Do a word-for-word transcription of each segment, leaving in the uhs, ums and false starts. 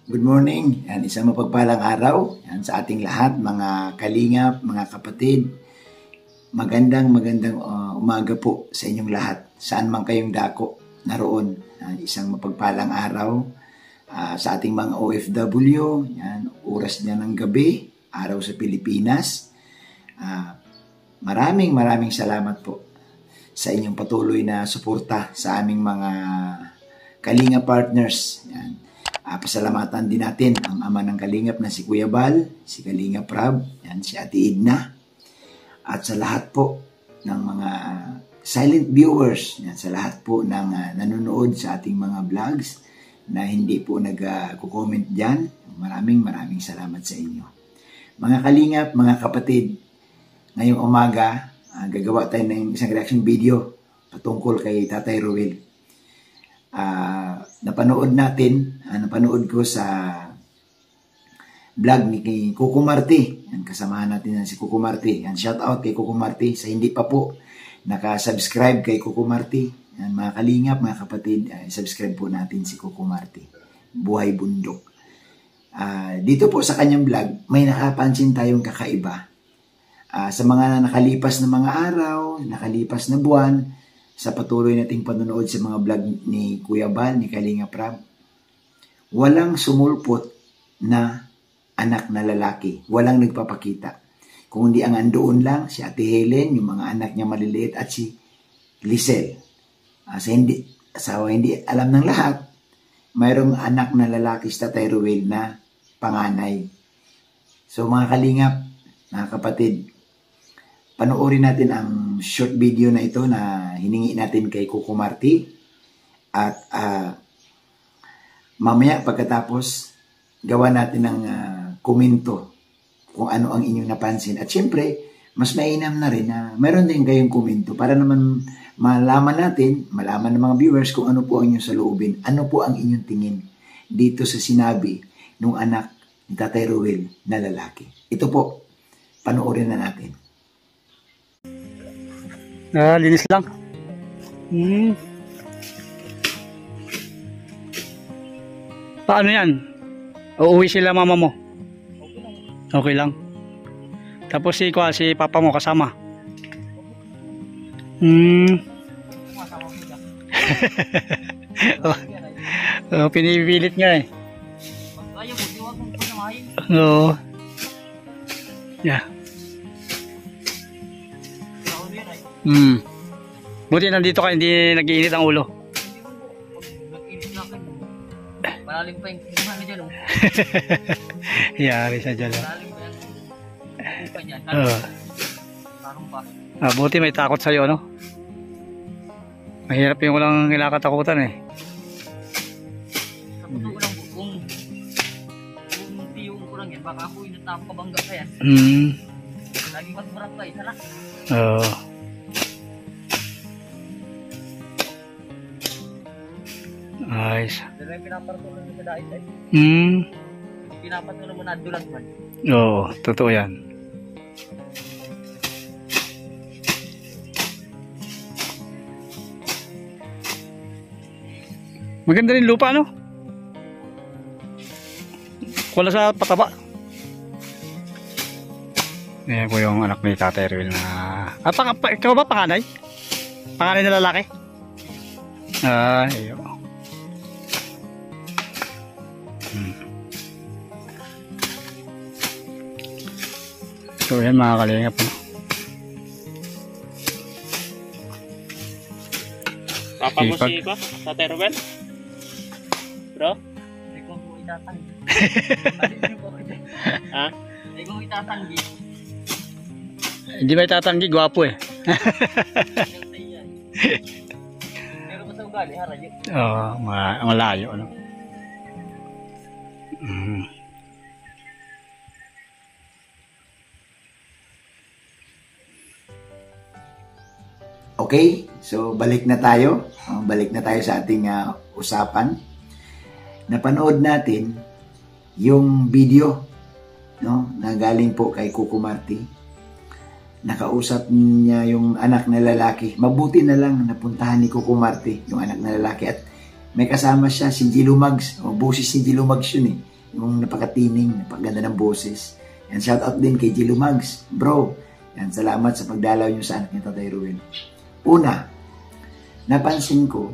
Good morning. Yan, isang mapagpalang araw yan, sa ating lahat, mga kalingap, mga kapatid. Magandang magandang uh, umaga po sa inyong lahat. Saan man kayong dako naroon. Yan, isang mapagpalang araw uh, sa ating mga O F W. Yan, oras niya ng gabi, araw sa Pilipinas. Uh, maraming maraming salamat po sa inyong patuloy na suporta sa aming mga Kalinga partners. Yan. Uh, pasalamatan din natin ang ama ng Kalingap na si Kuya Bal, si Kalinga Prab, yan, si Ate Idna. At sa lahat po ng mga silent viewers, yan, sa lahat po ng uh, nanonood sa ating mga vlogs na hindi po nag-comment uh, dyan, maraming maraming salamat sa inyo. Mga Kalingap, mga kapatid, ngayong umaga, uh, gagawa tayo ng isang reaction video patungkol kay Tatay Ruel. Uh, napanood natin, uh, napanood ko sa vlog ni kay Kuko Marti. Yan, kasamahan natin yan si Kuko Marti. Yan, shout out kay Kuko Marti. Sa hindi pa po naka-subscribe kay Kuko Marti, yan, mga kalingap, mga kapatid, uh, subscribe po natin si Kuko Marti. Buhay Bundok. Uh, dito po sa kanyang vlog, may nakapansin tayong kakaiba. Uh, sa mga nakalipas na mga araw, nakalipas na buwan, sa patuloy nating panonood sa mga vlog ni Kuya Bal, ni Kalinga Prab, walang sumulpot na anak na lalaki. Walang nagpapakita. Kung hindi ang andoon lang, si Ate Helen, yung mga anak niya maliliit, at si Lisel. Uh, sa, hindi, sa hindi alam ng lahat, mayroong anak na lalaki si Tatay Ruel na panganay. So mga kalingap, mga kapatid, panoorin natin ang short video na ito na hiningi natin kay Kuko Marti. At uh, mamaya pagkatapos, gawa natin ng uh, komento kung ano ang inyong napansin. At syempre, mas mainam na rin na meron din kayong komento para naman malaman natin, malaman ng mga viewers kung ano po ang inyong saloobin, ano po ang inyong tingin dito sa sinabi ng anak ni Tatay Ruel na lalaki. Ito po, panoorin na natin. Ah, linis lang. Hmm. Paano yan? Uuwi sila mama mo? Okay lang. Tapos si, si papa mo kasama? Hmm. oh, oh, pinipilit nga eh. Oo. Yeah. Hmm. Buti nandito ka, hindi nag-iinit ang ulo. Nag-iinit na kayo. Malalim pa yung kinahan dyan. Yari sa dyan. Malalim pa yan. Malalim pa yan. Uh. Parang pa. Ah, buti may takot sa'yo, no? Mahirap yung walang kinakatakutan eh. Tapos ko lang kung kung tiyong ko lang yan, baka ako inatap kabangga ka yan. Hmm. Lagi mas marap ka, isa lang. Oo. Uh. Ayos. Dala yung pinapatuloy mo sa dait eh. Hmm. Pinapatuloy mo na dulag man. Oo, totoo yan. Maganda rin lupa, no? Wala sa pataba. Ayan po yung anak ni Tatay Ruel na... Ah, pang, pa, ikaw ba panganay? Panganay na lalaki? Ah, iyo. Hmm. So yan mga kalingap, no? Papa mo si ko? Tatay Ruel? Bro? Hindi ko mo itatanggi. Ha? Hindi ko mo itatanggi. Hindi ba itatanggi? Gwapo eh. Pero ba sa ugali, harayo? Oo, ma malayo, no? Mm. Okay, so balik na tayo. Uh, balik na tayo sa ating uh, usapan. Napanood natin yung video, no, na galing po kay Kuko Marti. Nakausap niya yung anak na lalaki. Mabuti na lang napuntahan ni Kuko Marti yung anak na lalaki at may kasama siya si Gilumags. O, busis si Gilumags yun eh. yung napakatining, napakaganda ng boses. Yan, shout out din kay G. Lumags. Bro, yan, salamat sa pagdalaw nyo sa anak ni Tatay Ruel. Una, napansin ko,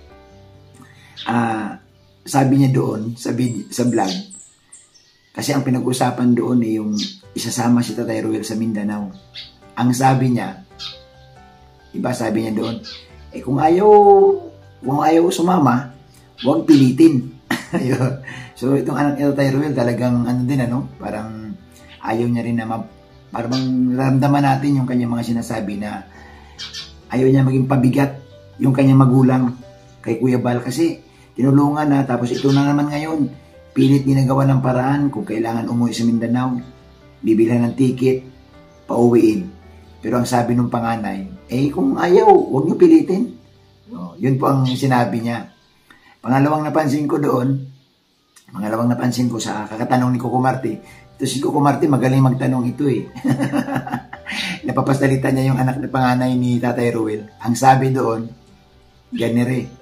ah, sabi niya doon, sa, video, sa vlog, kasi ang pinag-usapan doon ay yung isasama si Tatay Ruel sa Mindanao. Ang sabi niya, iba sabi niya doon, eh kung ayaw, kung ayaw sumama, huwag pilitin. So itong anak ni Tatay Ruel talagang ano din ano, parang ayaw niya rin na ma, parang ramdaman natin yung kanyang mga sinasabi na ayaw niya maging pabigat yung kanyang magulang kay Kuya Bal kasi tinulungan na, tapos ito na naman ngayon, pilit ginagawa ng paraan kung kailangan umuwi sa Mindanao, bibilhan ng ticket, pauwiin. Pero ang sabi ng panganay, eh kung ayaw, huwag niyo pilitin. So, yun po ang sinabi niya. Pangalawang napansin ko doon, pangalawang napansin ko sa kakatanong ni Coco Marti, ito si Coco Marti magaling magtanong ito eh. Napapasalita niya yung anak na panganay ni Tatay Ruel. Ang sabi doon, ganire,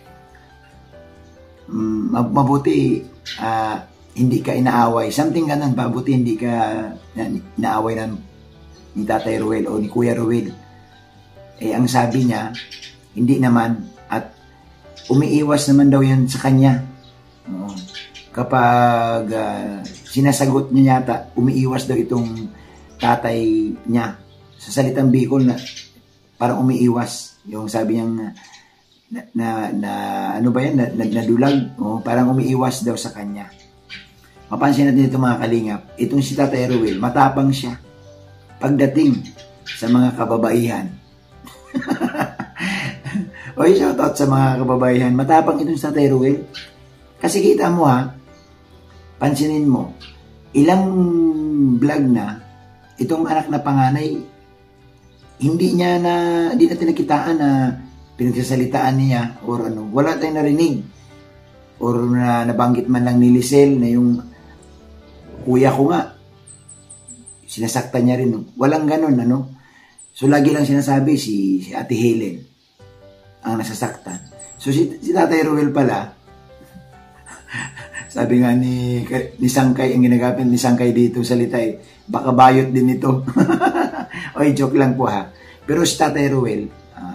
mabuti uh, hindi ka inaaway, something ganun, mabuti hindi ka inaaway ng ni Tatay Ruel o ni Kuya Ruel. Eh ang sabi niya, hindi naman, at umiiwas naman daw yan sa kanya. Oo. Kapag uh, sinasagot niya yata, umiiwas daw itong tatay niya. Sa salitang Bicol na parang umiiwas, yung sabi niyang na, na, na ano ba yan, na, na, nadulag, oh, parang umiiwas daw sa kanya. Mapansin natin ito mga kalingap, itong si Tatay Ruel, matapang siya pagdating sa mga kababaihan. Oy, shout out sa mga kababaihan, matapang itong si Tatay Ruel. Kasi kita mo ha, pansinin mo, ilang vlog na, itong anak na panganay, hindi niya na, hindi natin nakitaan na pinagsasalitaan niya or ano, wala tayong narinig or na nabanggit man lang ni Lisel na yung kuya ko nga sinasaktan niya rin, no? Walang ganun, ano? So lagi lang sinasabi si, si Ate Helen ang nasasaktan. So si, si Tatay Ruel pala sabi nga ni, ni Sangkay, ang ginagapin ni Sangkay dito salita eh, baka bayot din ito. Oy, joke lang po ha. Pero si Tatay Ruel,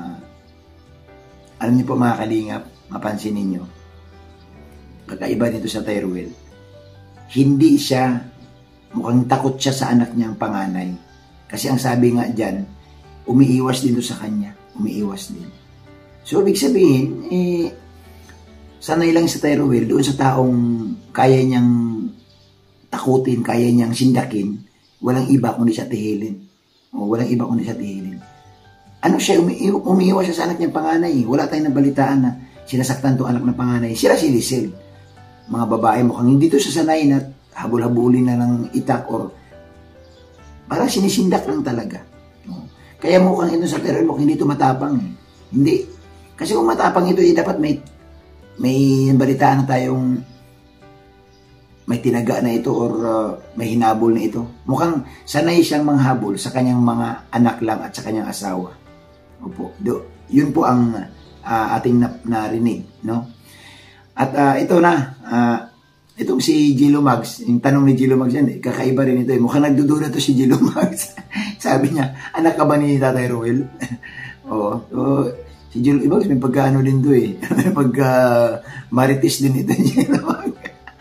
alam niyo po mga kalingap, mapansin ninyo, kakaiba dito sa Tatay Ruel, hindi siya, mukhang takot siya sa anak niyang panganay. Kasi ang sabi nga dyan, umiiwas din to sa kanya. Umiiwas din. So, ibig sabihin, eh, sanay lang sa Tatay Ruel, doon sa taong kaya niyang takutin, kaya niyang sindakin, walang iba kundi sa Ate Helen. O, walang iba kundi sa Ate Helen. Ano siya, umi umiiwas siya sa anak niyang panganay. Wala tayong nabalitaan na sinasaktan itong anak ng panganay. Sila si Lisel. Mga babae mukhang hindi to sasanay na habol-habulin na ng itak or parang sinisindak lang talaga. Kaya mukhang ito sa Tatay Ruel, mukhang hindi ito matapang. Eh. Hindi. Kasi kung matapang ito, eh, dapat may may balitaan na tayong may tinaga na ito or uh, may hinabol na ito. Mukhang sanay siyang manghabol sa kanyang mga anak lang at sa kanyang asawa. Opo. Do, yun po ang uh, ating na, narinig, no? At uh, ito na, uh, itong si G. Lumags, yung tanong ni G. Lumags yan, kakaiba rin ito. Eh. Mukhang nagdudura to si G. Lumags. Sabi niya, anak ka ba ni Tatay Ruel? Oo. So, si G. Lumags, may pagkaano din to eh. May pagka marites din ito, G. Lumags.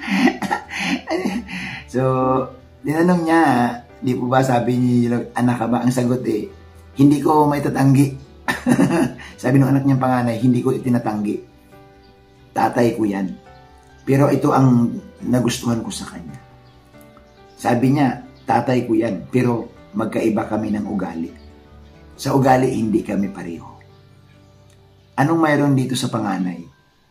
So, dinanong niya, di po ba sabi niya, anak ka ba? Ang sagot eh, hindi ko may tatanggi. Sabi ng anak niyang panganay, hindi ko itinatanggi. Tatay ko yan. Pero ito ang nagustuhan ko sa kanya. Sabi niya, tatay ko yan, pero magkaiba kami ng ugali. Sa ugali, hindi kami pareho. Anong mayroon dito sa panganay?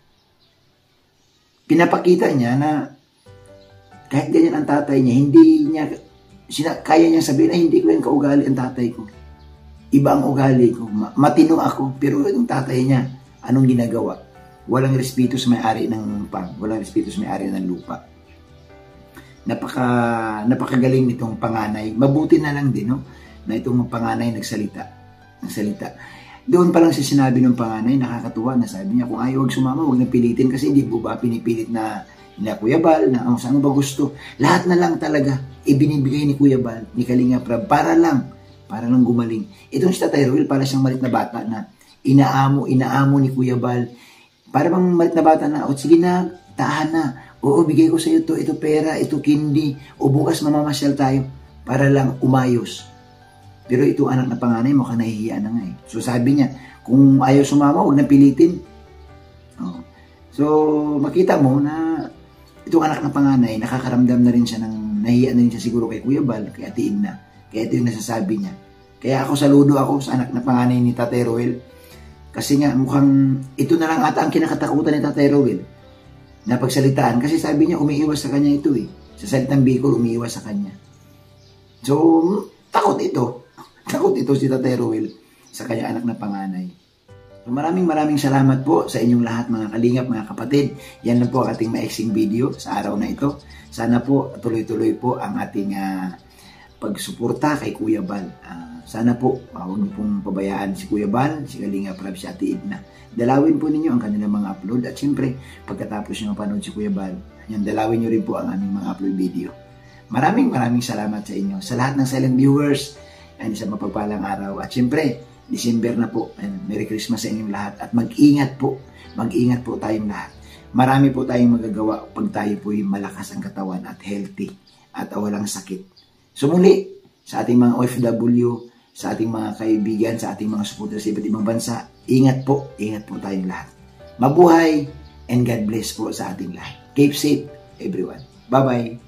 Pinapakita niya na kahit ganyan ang tatay niya, hindi niya, sina, kaya niya sabihin, ay hindi ko yan kaugali ang tatay ko. Iba ang ugali ko. Matino ako, pero yung tatay niya, anong ginagawa? Walang respeto sa may-ari ng pang, walang respeto sa may-ari ng lupa. Napaka, napakagaling nitong panganay. Mabuti na lang din, no? Na itong panganay nagsalita. Nagsalita. Doon pa lang siya sinabi ng panganay, nakakatuwa na sabi niya, kung ayaw wag sumama, wag na pilitin kasi hindi po ba pinipilit na na Kuya Bal, na ang saan mo ba gusto. Lahat na lang talaga ibinibigay ni Kuya Bal, ni Kalinga Prab, para lang, para lang gumaling. Itong si Tatay Ruel, para siyang malit na bata na inaamo, inaamo ni Kuya Bal. Para bang malit na bata na, o sige na, tahan na. Oo, bigay ko sa iyo to, ito pera, ito kindi, o bukas mamamasyal tayo, para lang umayos. Pero ito anak na panganay, mukhang nahihiya na nga eh. So sabi niya, kung ayaw sumama, huwag na pilitin. Oh. So makita mo na itong anak na panganay, nakakaramdam na rin siya ng, nahihiya na rin siya siguro kay Kuya Bal, kay Ate Edna. Kaya ito yung nasasabi niya. Kaya ako saludo ako sa anak na panganay ni Tatay Roel. Kasi nga mukhang ito na lang ata ang kinakatakutan ni Tatay Roel na pagsalitaan. Kasi sabi niya umiiwas sa kanya ito eh. Sa salitang Bicol, umiiwas sa kanya. So, takot ito. Takot ito si Tatay Roel sa kanya anak na panganay. So, maraming maraming salamat po sa inyong lahat mga kalingap, mga kapatid. Yan lang po ang ating maiksing video sa araw na ito. Sana po tuloy-tuloy po ang ating uh, pagsuporta kay Kuya Bal. Uh, sana po uh, huwag niyo pong pabayaan si Kuya Bal, si Kalinga Prab, si Ate Edna. Dalawin po ninyo ang kanilang mga upload at syempre pagkatapos nyo mapanood si Kuya Bal, yan, dalawin nyo rin po ang aming mga upload video. Maraming maraming salamat sa inyo. Sa lahat ng silent viewers, yan, isang mapagpalang araw. At syempre, December na po. And Merry Christmas sa inyong lahat. At mag-ingat po. Mag-ingat po tayong lahat. Marami po tayong magagawa pag tayo po'y malakas ang katawan at healthy at walang sakit. So muli, sa ating mga O F W, sa ating mga kaibigan, sa ating mga supporters sa iba't ibang bansa, ingat po. Ingat po tayong lahat. Mabuhay and God bless po sa ating lahat. Keep safe, everyone. Bye-bye.